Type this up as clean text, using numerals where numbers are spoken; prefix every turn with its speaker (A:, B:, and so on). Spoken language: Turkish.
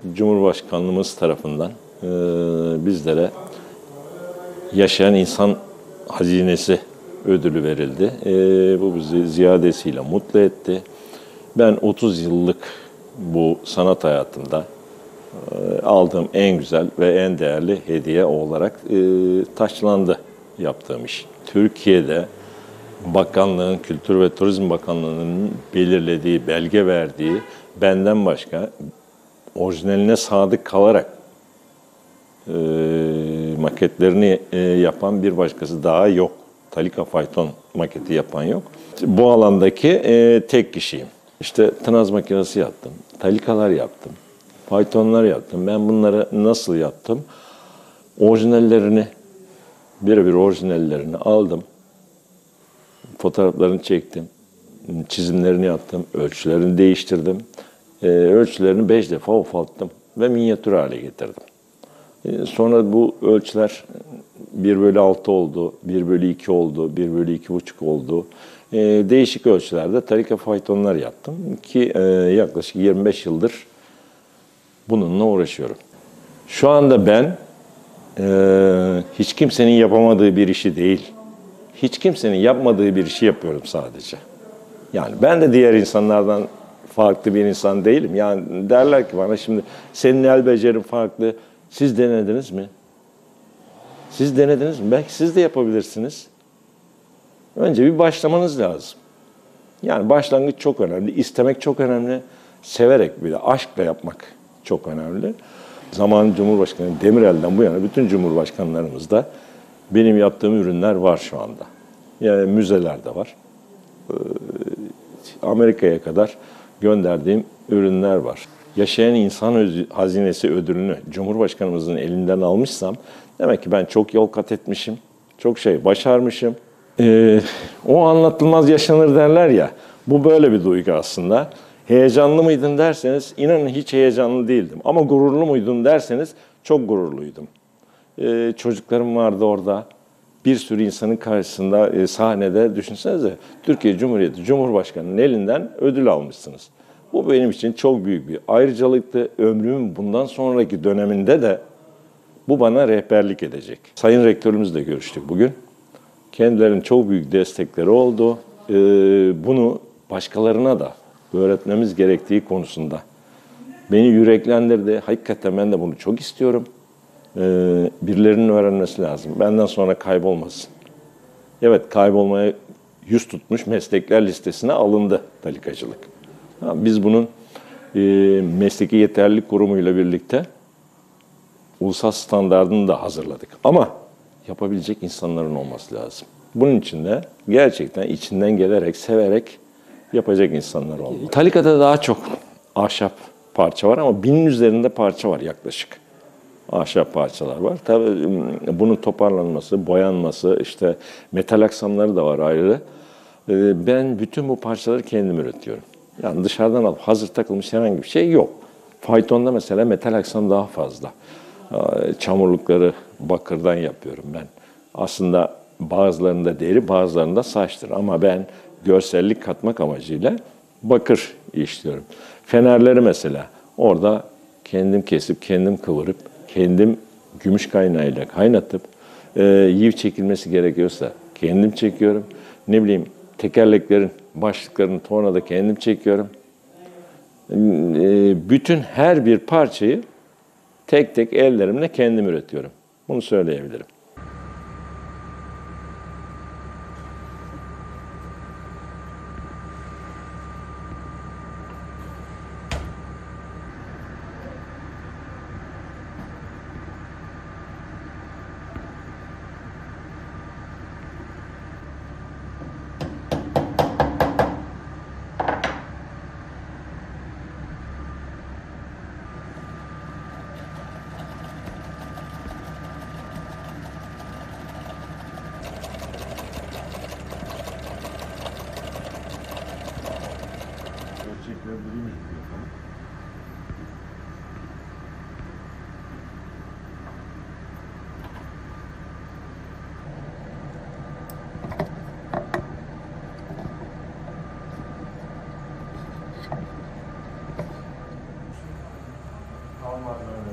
A: Cumhurbaşkanlığımız tarafından bizlere Yaşayan İnsan Hazinesi ödülü verildi. Bu bizi ziyadesiyle mutlu etti. Ben 30 yıllık bu sanat hayatımda aldığım en güzel ve en değerli hediye olarak taçlandı yaptığım iş. Türkiye'de Bakanlığın, Kültür ve Turizm Bakanlığı'nın belirlediği, belge verdiği benden başka orijinaline sadık kalarak maketlerini yapan bir başkası daha yok. Talika fayton maketi yapan yok. Bu alandaki tek kişiyim. İşte tınaz makinesi yaptım, talikalar yaptım, faytonlar yaptım. Ben bunları nasıl yaptım? Orijinallerini, birebir orijinallerini aldım. Fotoğraflarını çektim, çizimlerini yaptım, ölçülerini değiştirdim. Ölçülerini 5 defa ufalttım ve minyatür hale getirdim. Sonra bu ölçüler 1/6 oldu, 1/2 oldu, 1/2,5 oldu. Değişik ölçülerde talika faytonlar yaptım ki yaklaşık 25 yıldır bununla uğraşıyorum. Şu anda ben hiç kimsenin yapamadığı bir işi değil, hiç kimsenin yapmadığı bir işi yapıyorum sadece. Yani ben de diğer insanlardan farklı bir insan değilim. Yani derler ki bana şimdi senin el becerin farklı. Siz denediniz mi? Siz denediniz mi? Belki siz de yapabilirsiniz. Önce bir başlamanız lazım. Yani başlangıç çok önemli. İstemek çok önemli. Severek bir de aşkla yapmak çok önemli. Zamanın Cumhurbaşkanı Demirel'den bu yana bütün cumhurbaşkanlarımızda benim yaptığım ürünler var şu anda. Yani müzelerde var. Amerika'ya kadar gönderdiğim ürünler var. Yaşayan İnsan Hazinesi ödülünü Cumhurbaşkanımızın elinden almışsam demek ki ben çok yol kat etmişim, çok şey başarmışım. O anlatılmaz yaşanır derler ya, bu böyle bir duygu aslında. Heyecanlı mıydın derseniz, inanın hiç heyecanlı değildim. Ama gururlu muydum derseniz, çok gururluydum. Çocuklarım vardı orada. Bir sürü insanın karşısında sahnede düşünsenize Türkiye Cumhuriyeti Cumhurbaşkanı'nın elinden ödül almışsınız. Bu benim için çok büyük bir ayrıcalıktı. Ömrümün bundan sonraki döneminde de bu bana rehberlik edecek. Sayın Rektörümüzle görüştük bugün. Kendilerinin çok büyük destekleri oldu. Bunu başkalarına da öğretmemiz gerektiği konusunda beni yüreklendirdi. Hakikaten ben de bunu çok istiyorum. Birilerinin öğrenmesi lazım. Benden sonra kaybolmasın. Evet, kaybolmaya yüz tutmuş meslekler listesine alındı talikacılık. Biz bunun Mesleki Yeterlilik Kurumu ile birlikte ulusal standardını da hazırladık. Ama yapabilecek insanların olması lazım. Bunun için de gerçekten içinden gelerek, severek yapacak insanlar olmalı. Talikada daha çok ahşap parça var ama 1000'in üzerinde parça var yaklaşık. Ahşap parçalar var. Tabii bunun toparlanması, boyanması, işte metal aksamları da var ayrı. Ben bütün bu parçaları kendim üretiyorum. Yani dışarıdan alıp hazır takılmış herhangi bir şey yok. Faytonda mesela metal aksam daha fazla. Çamurlukları bakırdan yapıyorum ben. Aslında bazılarında deri, bazılarında saçtır. Ama ben görsellik katmak amacıyla bakır işliyorum. Fenerleri mesela orada kendim kesip, kendim kıvırıp, kendim gümüş kaynağıyla kaynatıp, yiv çekilmesi gerekiyorsa kendim çekiyorum. Ne bileyim, tekerleklerin, başlıklarını tornada kendim çekiyorum. Bütün her bir parçayı tek tek ellerimle kendim üretiyorum. Bunu söyleyebilirim.
B: Almanlar